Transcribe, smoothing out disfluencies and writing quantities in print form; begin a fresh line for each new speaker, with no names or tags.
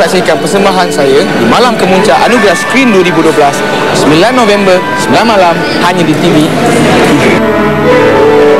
saksikan persembahan saya di Malam Kemuncak Anugerah Skrin 2012 9 November 9 malam hanya di TV 7.